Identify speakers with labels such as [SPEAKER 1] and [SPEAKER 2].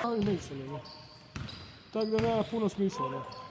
[SPEAKER 1] ali međusobno, ne. Tako da nema puno smisla, ne.